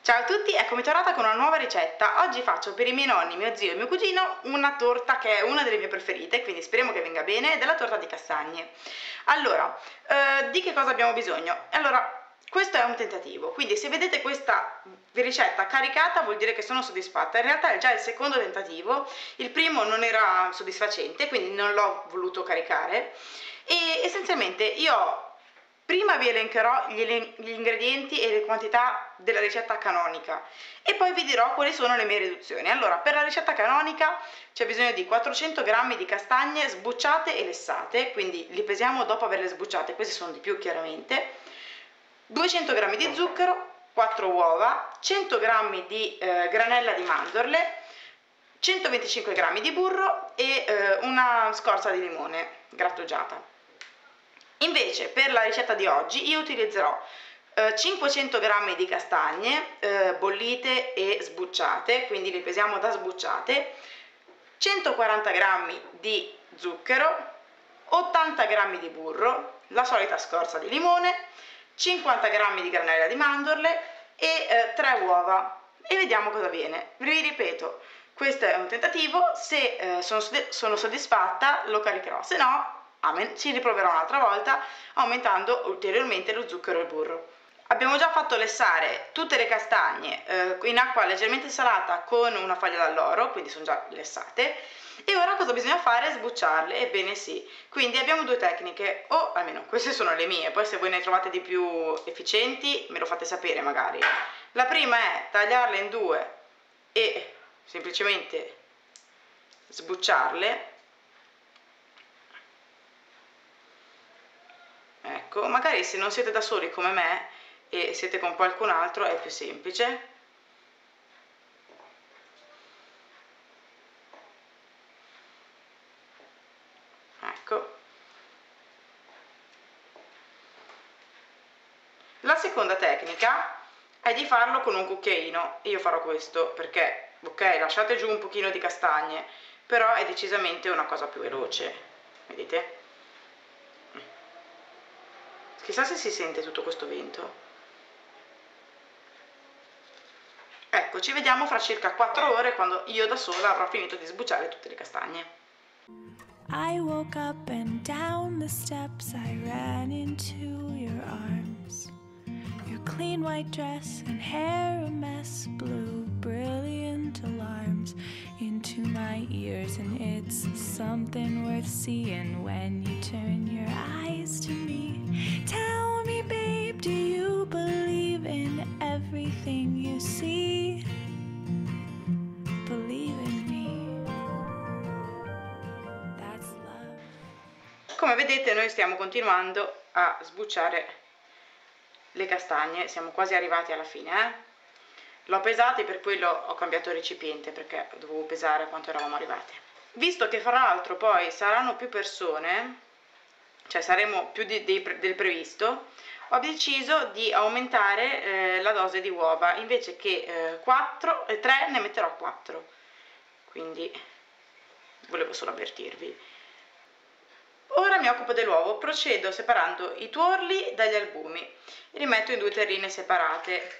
Ciao a tutti, eccomi tornata con una nuova ricetta. Oggi faccio per i miei nonni, mio zio e mio cugino una torta che è una delle mie preferite, quindi speriamo che venga bene, ed è la torta di castagne. Allora, di che cosa abbiamo bisogno? Allora, questo è un tentativo, quindi se vedete questa ricetta caricata vuol dire che sono soddisfatta. In realtà è già il secondo tentativo, il primo non era soddisfacente, quindi non l'ho voluto caricare, e essenzialmente io prima vi elencherò gli ingredienti e le quantità della ricetta canonica e poi vi dirò quali sono le mie riduzioni. Allora, per la ricetta canonica c'è bisogno di 400 g di castagne sbucciate e lessate, quindi li pesiamo dopo averle sbucciate, questi sono di più chiaramente, 200 g di zucchero, 4 uova, 100 g di granella di mandorle, 125 g di burro e una scorza di limone grattugiata. Invece per la ricetta di oggi io utilizzerò 500 g di castagne bollite e sbucciate, quindi le pesiamo da sbucciate, 140 g di zucchero, 80 g di burro, la solita scorza di limone, 50 g di granella di mandorle e 3 uova, e vediamo cosa viene. Vi ripeto, questo è un tentativo, se sono soddisfatta lo caricherò, se no ci riproverò un'altra volta aumentando ulteriormente lo zucchero e il burro. Abbiamo già fatto lessare tutte le castagne in acqua leggermente salata con una foglia d'alloro, quindi sono già lessate, e ora cosa bisogna fare? Sbucciarle. Ebbene sì, quindi abbiamo due tecniche, o almeno queste sono le mie, poi se voi ne trovate di più efficienti me lo fate sapere magari. La prima è tagliarle in due e semplicemente sbucciarle. Ecco, magari se non siete da soli come me e siete con qualcun altro è più semplice. Ecco. La seconda tecnica è di farlo con un cucchiaino. Io farò questo perché, ok, lasciate giù un pochino di castagne, però è decisamente una cosa più veloce, vedete? Chissà se si sente tutto questo vento. Ecco, ci vediamo fra circa 4 ore quando io da sola avrò finito di sbucciare tutte le castagne. I woke up and down the steps I ran into your arms. Your clean white dress and hair a mess blew brilliant alarms into my ears, and it's something worth seeing when you turn your eyes to me. Tell me, babe, do you believe in everything you see? Believe in me. That's love. Come vedete noi stiamo continuando a sbucciare le castagne, siamo quasi arrivati alla fine, L'ho pesate, per quello ho cambiato recipiente, perché dovevo pesare quanto eravamo arrivati. Visto che fra l'altro poi saranno più persone, cioè saremo più del previsto, ho deciso di aumentare la dose di uova, invece che 3 ne metterò 4, quindi volevo solo avvertirvi. Ora mi occupo dell'uovo, procedo separando i tuorli dagli albumi e li metto in 2 terrine separate.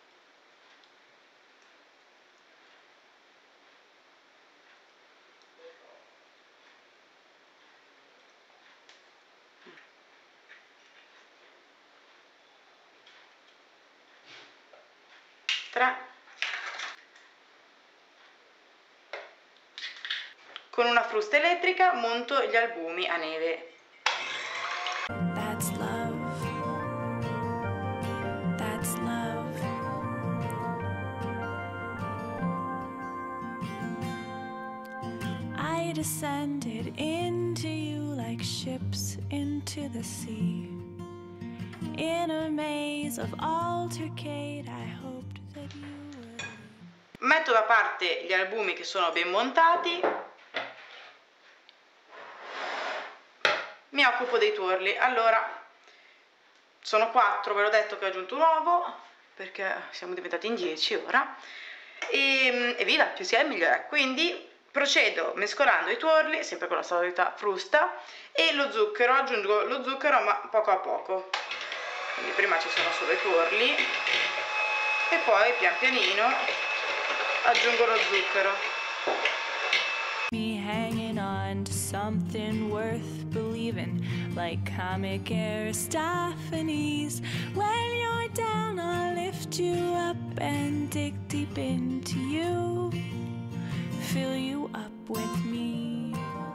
Con una frusta elettrica monto gli albumi a neve. That's love. That's love. I descended into you like ships into the sea. In a maze of altercate, I hoped that you would. Metto da parte gli albumi che sono ben montati. Mi occupo dei tuorli. Allora, sono 4, ve l'ho detto che ho aggiunto un uovo, perché siamo diventati in 10 ora, e via, più si è meglio è. Quindi procedo mescolando i tuorli, sempre con la solita frusta, e lo zucchero, aggiungo lo zucchero ma poco a poco. Quindi prima ci sono solo i tuorli e poi pian pianino aggiungo lo zucchero. Me hanging on to something worth believing, like comic Aristophanes. When you're down, I'll lift you up and dig deep into you, fill you up with me.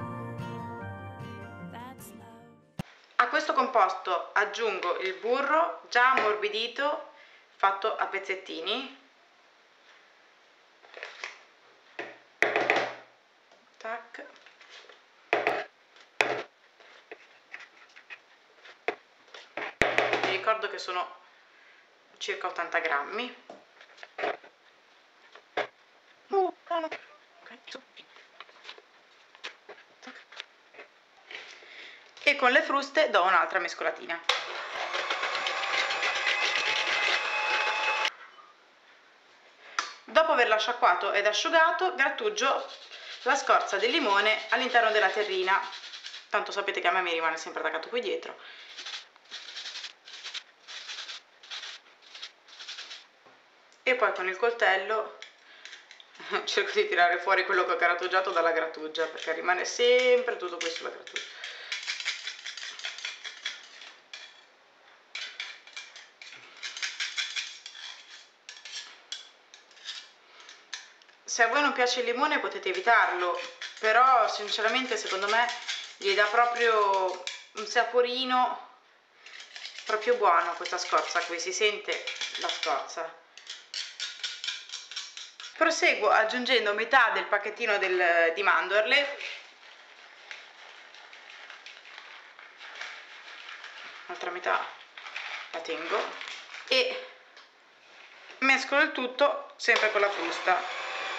That's love. A questo composto aggiungo il burro già ammorbidito, fatto a pezzettini. Tac. Vi ricordo che sono circa 80 grammi. E con le fruste do un'altra mescolatina. Dopo averlo sciacquato ed asciugato, grattugio la scorza del limone all'interno della terrina. Tanto sapete che a me mi rimane sempre attaccato qui dietro. E poi con il coltello cerco di tirare fuori quello che ho grattugiato dalla grattugia, perché rimane sempre tutto qui sulla grattugia. Se a voi non piace il limone potete evitarlo, però sinceramente secondo me gli dà proprio un saporino proprio buono questa scorza qui, si sente la scorza. Proseguo aggiungendo metà del pacchettino di mandorle, l'altra metà la tengo e mescolo il tutto sempre con la frusta.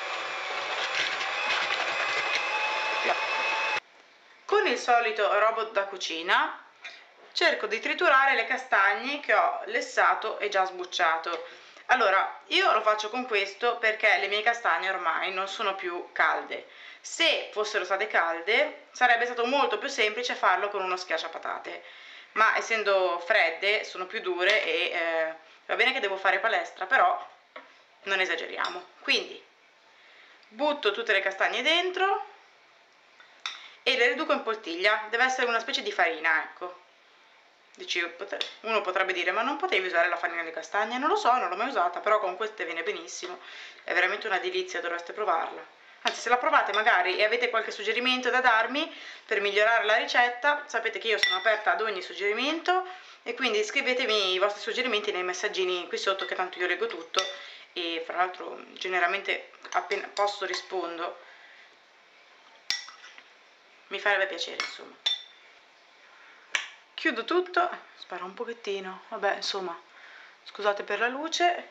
Con il solito robot da cucina cerco di triturare le castagne che ho lessato e già sbucciato. Allora, io lo faccio con questo perché le mie castagne ormai non sono più calde. Se fossero state calde sarebbe stato molto più semplice farlo con uno schiacciapatate, ma essendo fredde sono più dure e va bene che devo fare palestra, però non esageriamo. Quindi butto tutte le castagne dentro e le riduco in poltiglia. Deve essere una specie di farina, ecco. Uno potrebbe dire, ma non potevi usare la farina di castagne? Non lo so, non l'ho mai usata, però con queste viene benissimo, è veramente una delizia, dovreste provarla. Anzi, se la provate magari e avete qualche suggerimento da darmi per migliorare la ricetta, sapete che io sono aperta ad ogni suggerimento e quindi scrivetemi i vostri suggerimenti nei messaggini qui sotto, che tanto io leggo tutto e fra l'altro generalmente appena posso rispondo. Mi farebbe piacere, insomma. Chiudo tutto, sparo un pochettino, vabbè, insomma, scusate per la luce.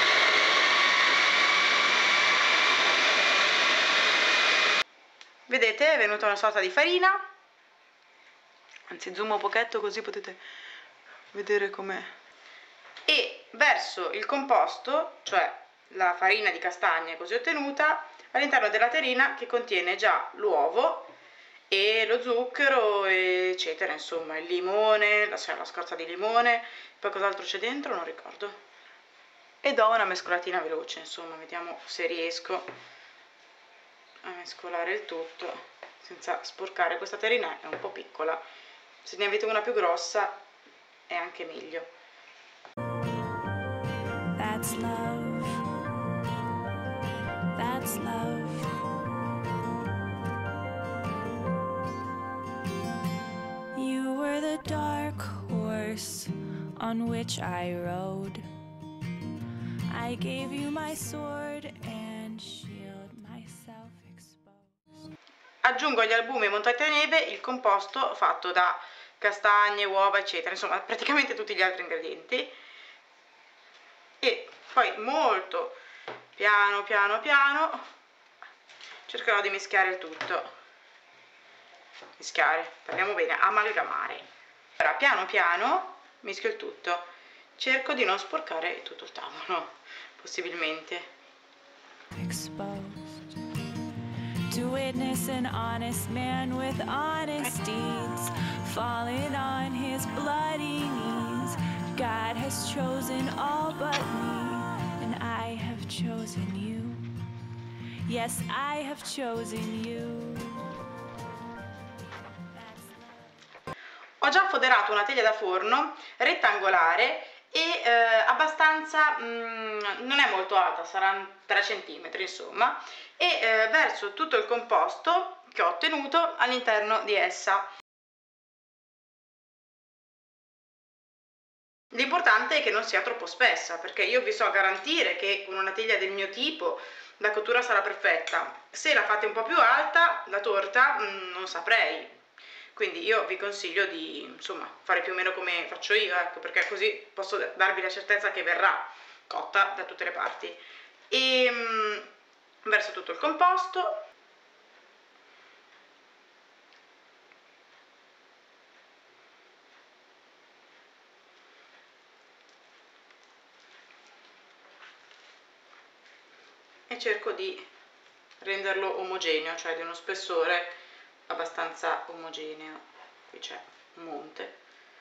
Vedete, è venuta una sorta di farina, anzi zoom un pochetto così potete vedere com'è. E verso il composto, cioè la farina di castagne così ottenuta, all'interno della terrina che contiene già l'uovo e lo zucchero eccetera, insomma il limone, cioè la scorza di limone, poi cos'altro c'è dentro non ricordo, e do una mescolatina veloce, insomma vediamo se riesco a mescolare il tutto senza sporcare. Questa terrina è un po' piccola, se ne avete una più grossa è anche meglio. That's love. That's love. You were the dark horse on which I rode. I gave you my sword and shield, myself exposed. Aggiungo agli albumi montati a neve il composto fatto da castagne, uova eccetera, insomma praticamente tutti gli altri ingredienti, e poi molto piano piano cercherò di mischiare il tutto. Mischiare, parliamo bene, amalgamare. Ora piano piano mischio il tutto, cerco di non sporcare tutto il tavolo possibilmente. Exposed to witness an honest man with honest deeds falling on his bloody knees. God has chosen all but me, and chosen you. Yes, I have chosen you. Ho già foderato una teglia da forno rettangolare e abbastanza, non è molto alta, saranno 3 cm insomma, e verso tutto il composto che ho ottenuto all'interno di essa. L'importante è che non sia troppo spessa, perché io vi so garantire che con una teglia del mio tipo la cottura sarà perfetta. Se la fate un po' più alta, la torta non saprei. Quindi io vi consiglio di, insomma, fare più o meno come faccio io, ecco, perché così posso darvi la certezza che verrà cotta da tutte le parti. E verso tutto il composto. E cerco di renderlo omogeneo, cioè di uno spessore abbastanza omogeneo. Qui c'è un monte.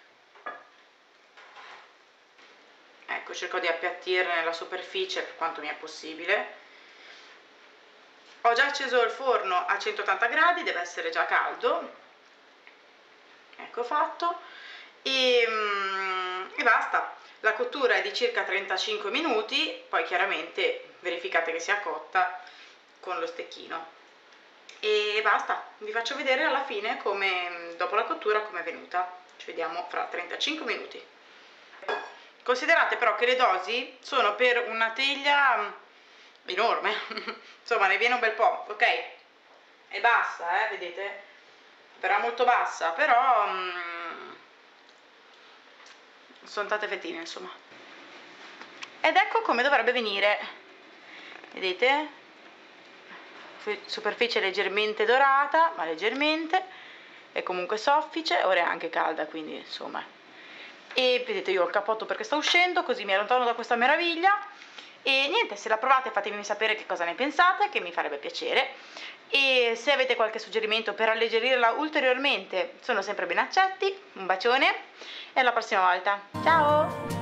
Ecco, cerco di appiattirne la superficie per quanto mi è possibile. Ho già acceso il forno a 180 gradi, deve essere già caldo. Ecco fatto. E basta. La cottura è di circa 35 minuti, poi chiaramente verificate che sia cotta con lo stecchino. E basta, vi faccio vedere alla fine come, dopo la cottura, come è venuta. Ci vediamo fra 35 minuti. Considerate però che le dosi sono per una teglia enorme, insomma ne viene un bel po', ok? È bassa, vedete? Però molto bassa, però sono tante fettine insomma. Ed ecco come dovrebbe venire, vedete? Superficie leggermente dorata, ma leggermente, è comunque soffice, ora è anche calda, quindi insomma. E vedete, io ho il cappotto perché sta uscendo, così mi allontano da questa meraviglia. E niente, se la provate fatemi sapere che cosa ne pensate, che mi farebbe piacere. E se avete qualche suggerimento per alleggerirla ulteriormente sono sempre ben accetti. Un bacione e alla prossima volta, ciao!